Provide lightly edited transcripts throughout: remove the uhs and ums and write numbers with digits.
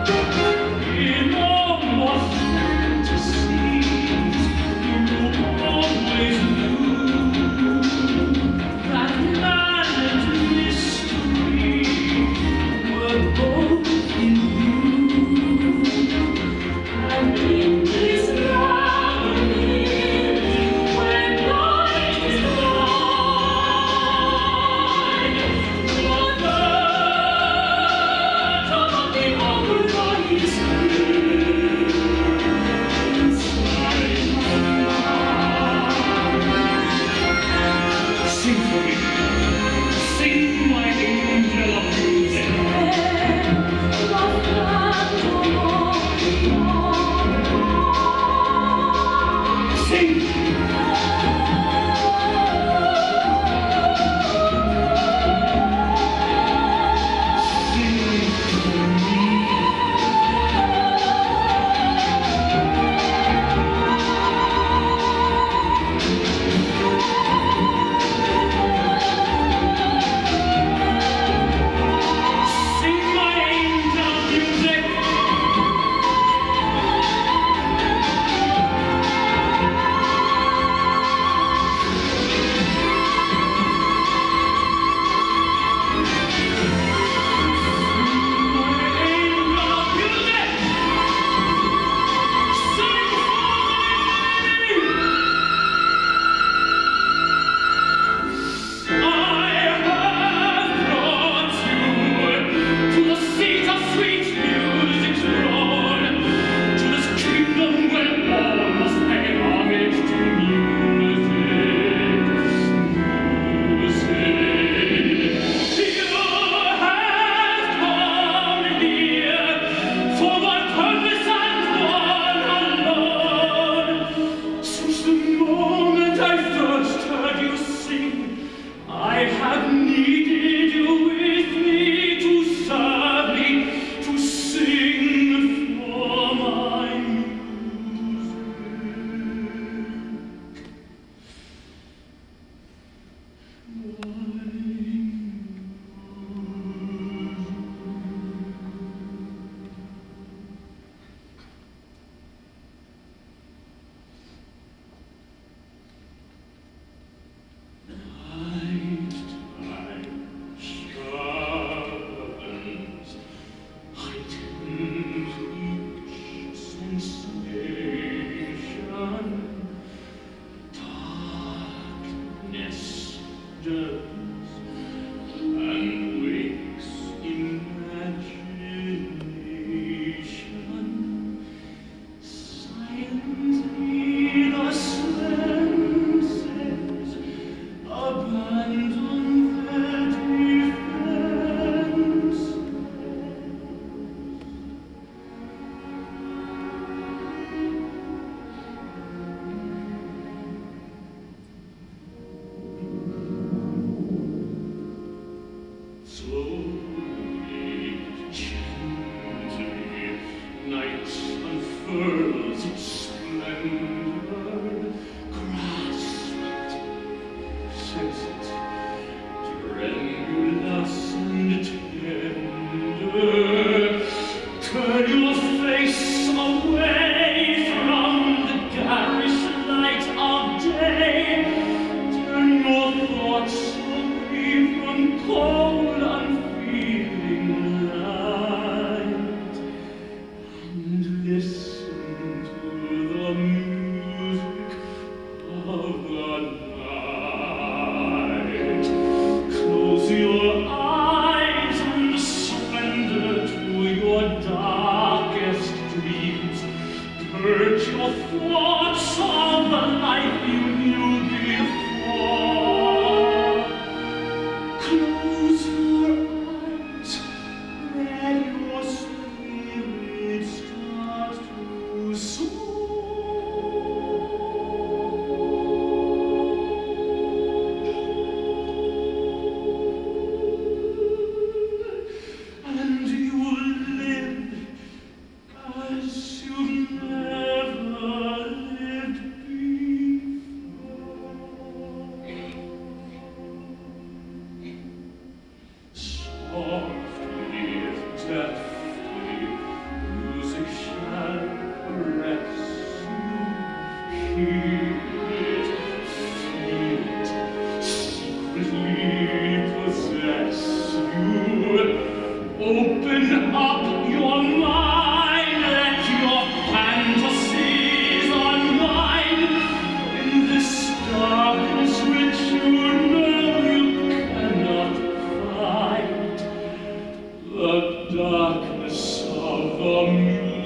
As you never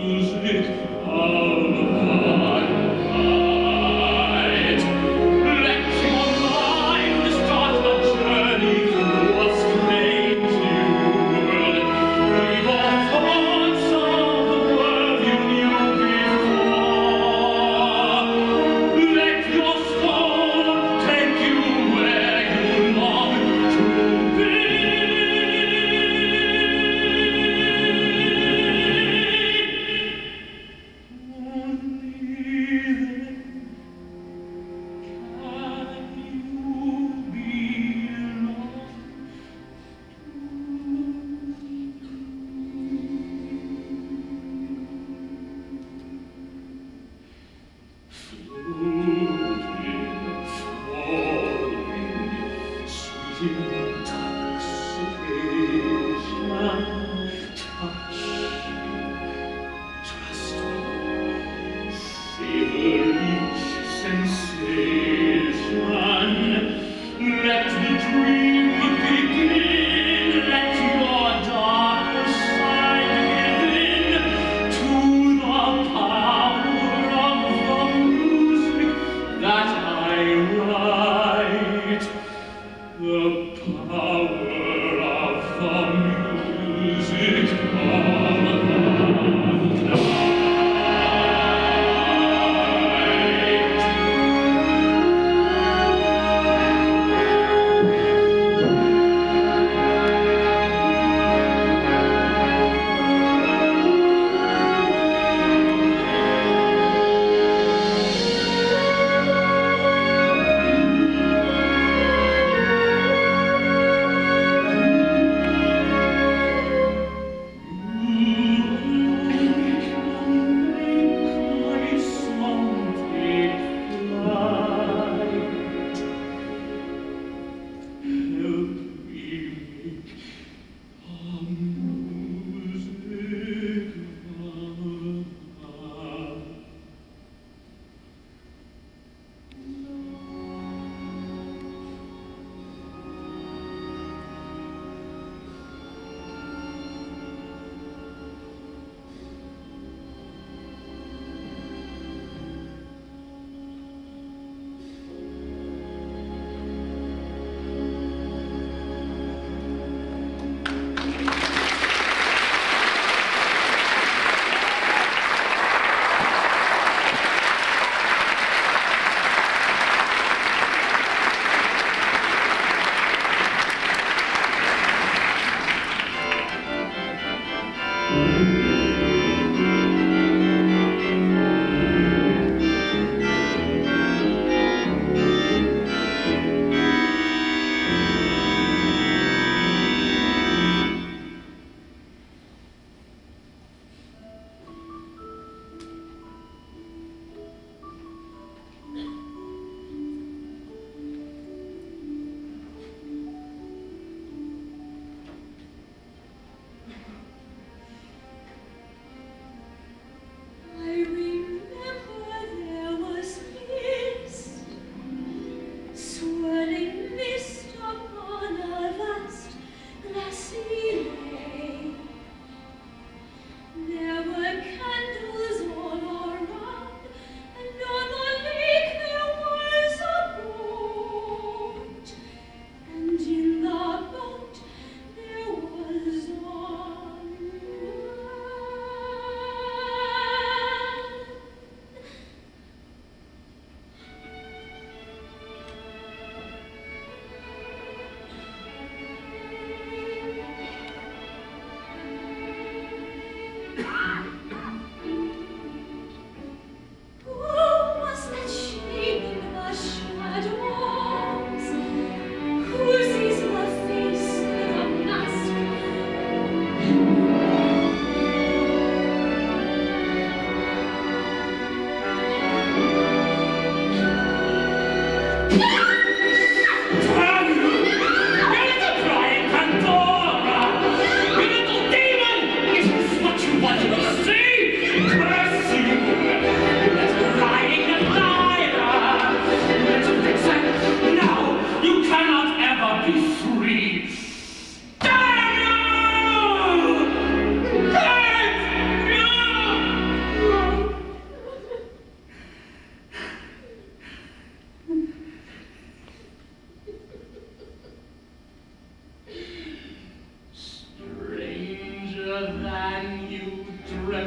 Only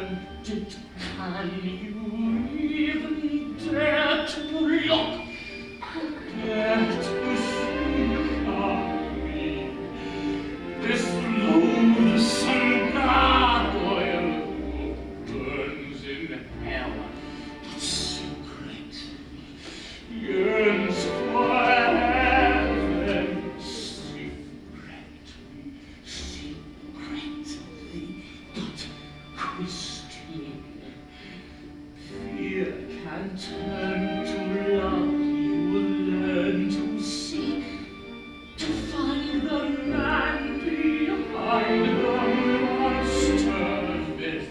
Can you even dare to look, dare to think of me? This loathsome gargoyle who burns in hell, but secretly yearns for heaven. Secretly, but Christine, fear can turn to love. You will learn to see, to find the man behind the monster myth.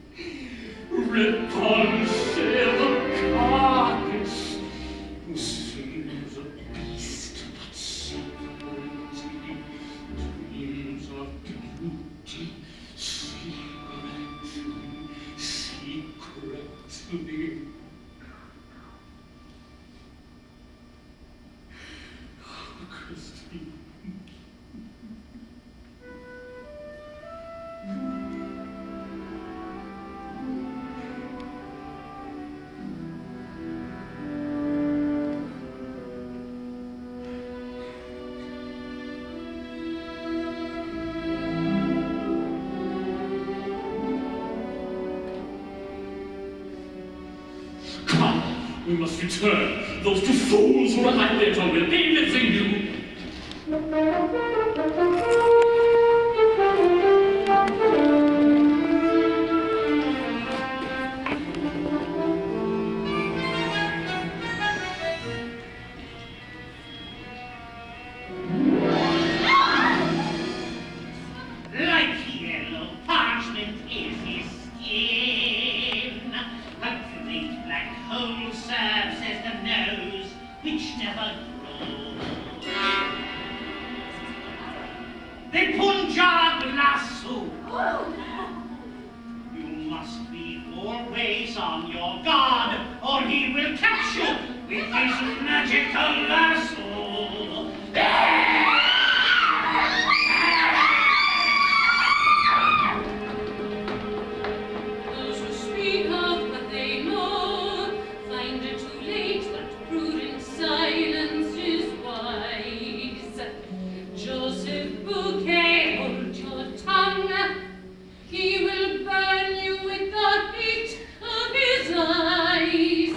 Repulsive carcass, who seems a beast, but secretly dreams of beauty. Secretly. Oh, Christine. Come, we must return. Those two fools who are like later will be missing you. Like yellow parchment is his skin. A great black hole serves as the nose, which never grows. The Punjab lasso. You must be always on your guard, or he will catch you with his magical lasso. Those who speak of what they know find it too late that prudent silence is wise. Joseph Bouquet, hold your tongue. He will burn you with the heat of his eyes.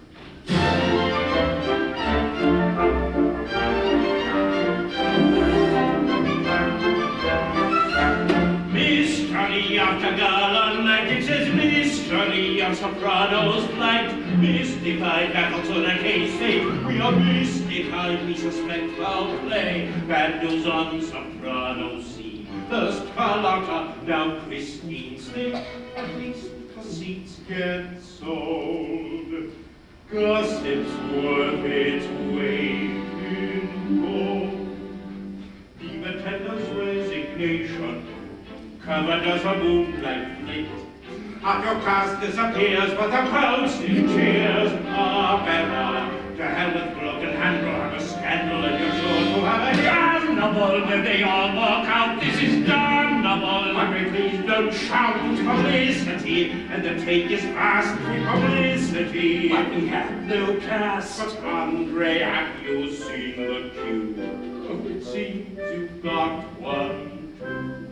Mystery after gala night, it says mystery of sopranos flight. Mystified battles on a case fate. We are mystified, we suspect foul play. Bad news on soprano scene. First Carlotta, now Christine Smith. At least the seats get sold. Gossip's worth its weight in gold. Leave attendant's resignation, covered as a moonlight flit. Half your cast disappears, but the crowd still cheers. Ah, better to hell with cloak and handle. Have a scandal, and you're sure to have a damnable when they all walk out. This is damnable. Andre, please don't shout. Publicity, and the take is fast. Publicity. But we have no cast. But Andre, have you seen the cue? Oh, it seems you've got one, too.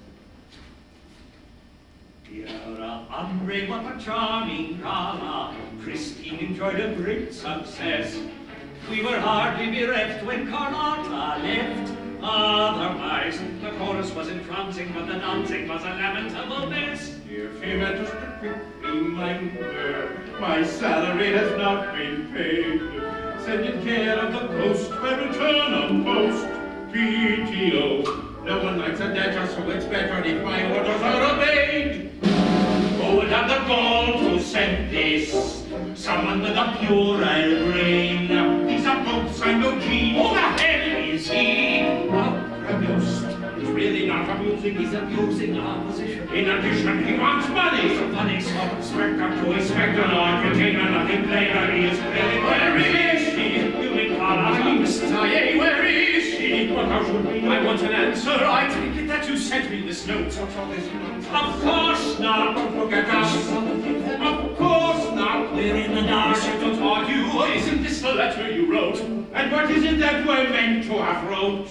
Dear Andre, what a charming drama. Christine enjoyed a great success. We were hardly bereft when Carlotta left. Otherwise, the chorus was entrancing, but the dancing was a lamentable mess. Dear Fever, just a quick reminder, my salary has not been paid. Send in care of the post by return of post. PTO. No one likes a debtor, so it's better if my orders are obeyed. Who would have the gall to send this? Someone with a puerile brain. He's a both I know G. Who the hell is he? Amused. He's really not amusing. He's abusing our position. In addition, he wants money. So money, so inspector to inspector, Lord, container, nothing plainer. He is really. Where is she? You may call us. Mr. Ye, where is she? But how should we know? I want an answer. I take it that that you sent me this note? What's all this nonsense? Of course not. Don't forget us. Of course not. We're in the dark. Don't argue. Isn't this the letter you wrote? And what is it that we're meant to have wrote?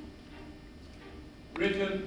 Written.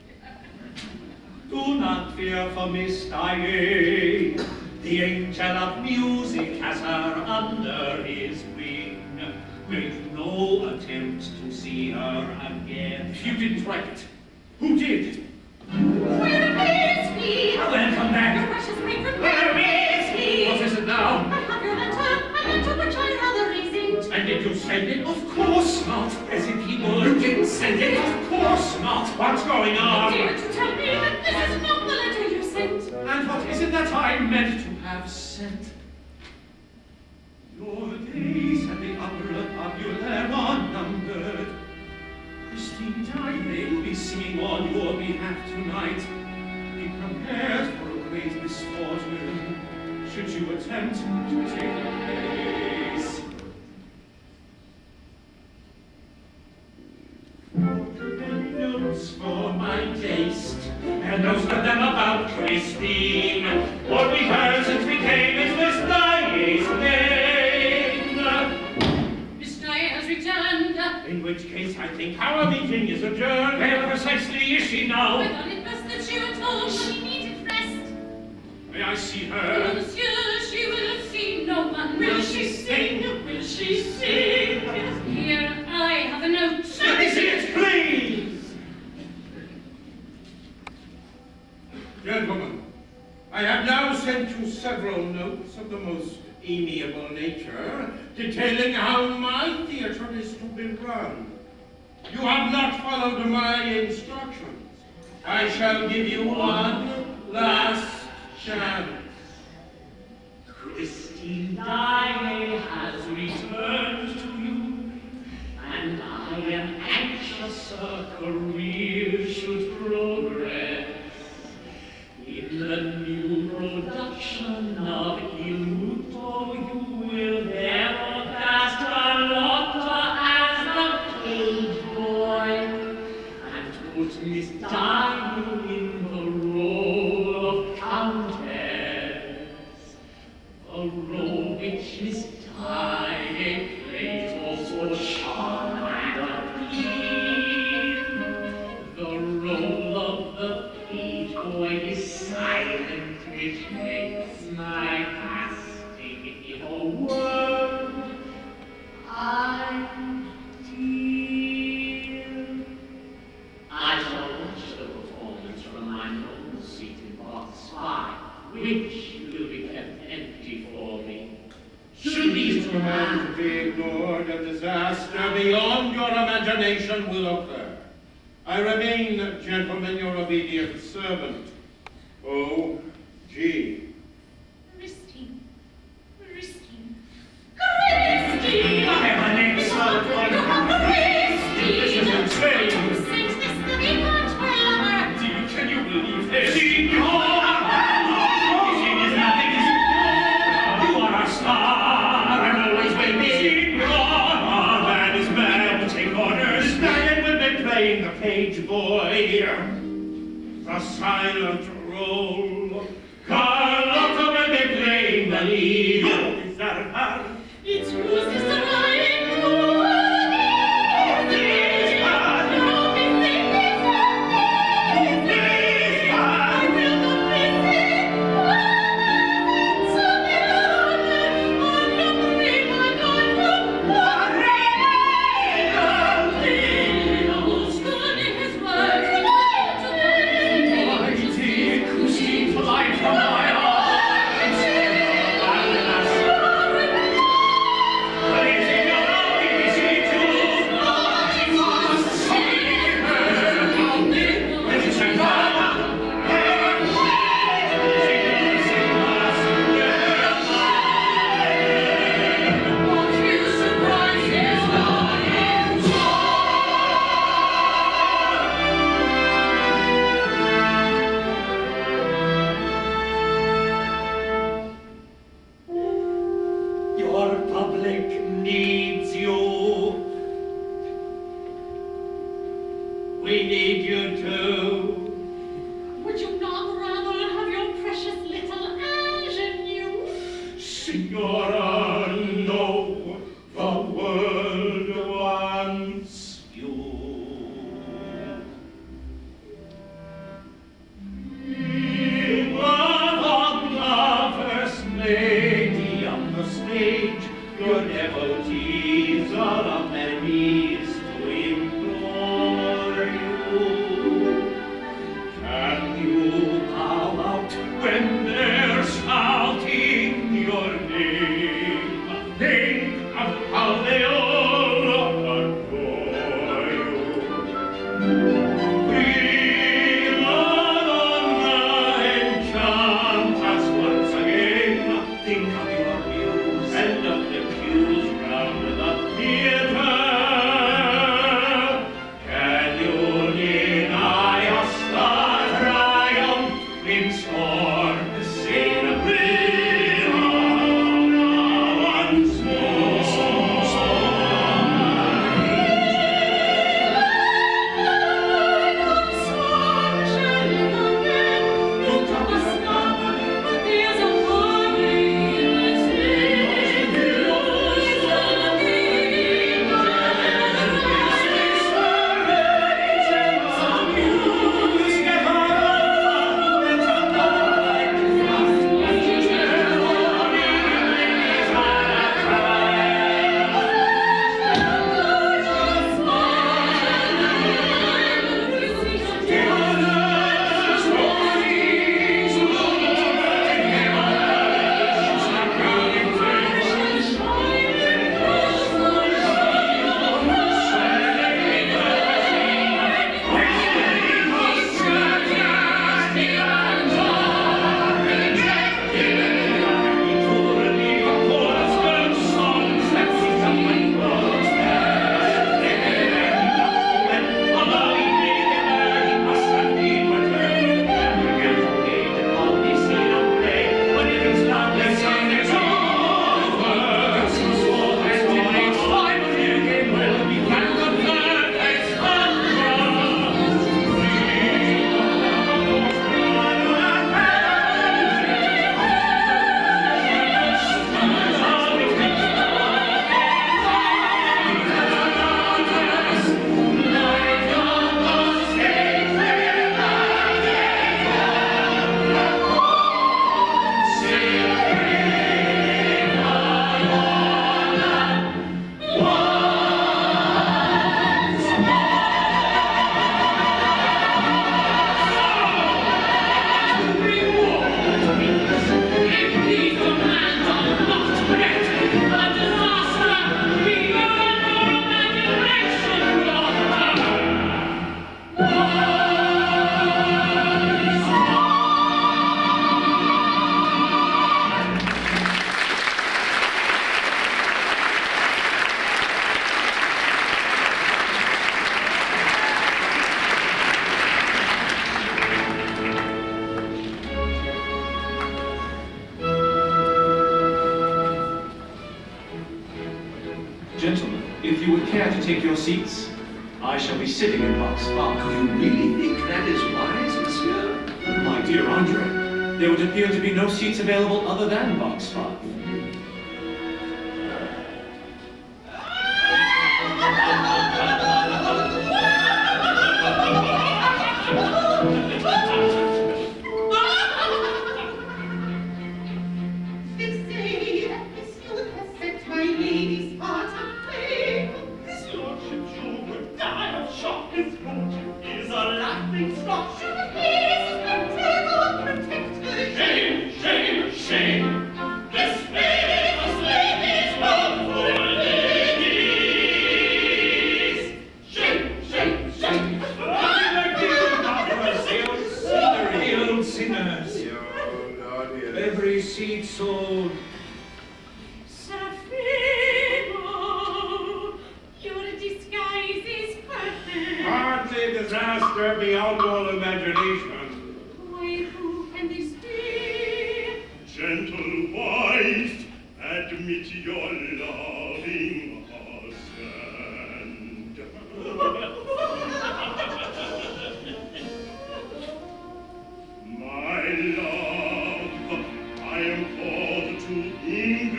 Do not fear for Miss Daae. The angel of music has her under his wing. Make no attempt to see her again. If you didn't write it, who did? Where is he? Welcome back. Your precious patron, Where is he? What is it now? I have your letter, a letter which I rather resent. And did you send it? Of course not. As if he would. You didn't send it? Of course not. What's going on? Dare to tell me that this is not the letter you sent? And what is it that I meant to have sent? Your days at the Opera Populaire are numbered. Christine Daae will be singing on your behalf tonight. Be prepared for a great misfortune, should you attempt to take her place. Notes for my taste, and most of them about Christine. What we heard since we came is Miss Daae's name. Miss Daae has returned. In which case, I think our meeting is adjourned. Where precisely is she now? I thought it best that she were told she needed rest. May I see Oh, her? monsieur, she will see no one. Will she sing? Will she sing? Here, I have a note. Let me see it, please! Gentlemen, I have now sent you several notes of the most amiable nature, detailing how my theatre is to be run. You have not followed my instructions. I shall give you one last chance. Christine Daae has returned to you, and I am anxious her career should progress. In the new production of Il Muto, you will never cast Carlotta as the page boy, and put Miss Daae in the role of countess, a role which Miss Daae plays also charm and appeal. The role of the page boy is silent, which makes my casting in a word ideal. I shall watch the performance from my noble seat in box 5, which will be kept empty for me. Should these commands be ignored, a disaster beyond your imagination will occur. I remain, gentlemen, your obedient servant, O.G. Christine. Christine. Christine! I have a name, son. Christine! This is insane. Since this the weekend, my lover. Can you believe this? Signor! You are a star, and always will be. Signor! Man is mad, take orders. Daae will be playing the page boy, the silent role. Carlotta will be playing the lead. Is that her? It's who's this arriving to What is Signora, no, the world wants you. You are the first lady on the stage. Your devotees are on their knees to implore you. Can you bow out when they're shouting your name? Think of how they all adore you. Prima donna, enchant us once again. Think of your muse and of the pews round the theatre. Can you deny us the triumph in scorn? Sing a prayer once more. Gentlemen, if you would care to take your seats, I shall be sitting in box 5. You really think that is wise, monsieur? My dear Andre, there would appear to be no seats available other than box 5. Every seat sold. Seraphimo, your disguise is perfect. Hardly disaster beyond all imagination. Why, who can this be? Gentle wife, admit your loving husband. My love, I am called to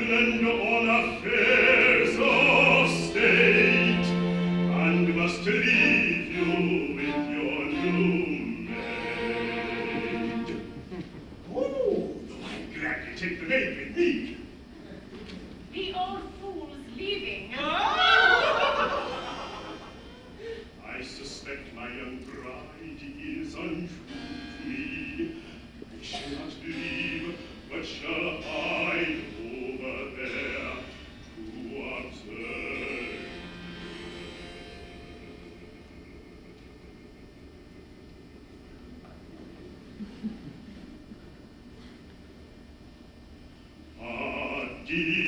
take the maid with me. The old fool's leaving. I suspect my young bride is untrue to me. I shall not leave, but shall hide over there to observe. Adieu.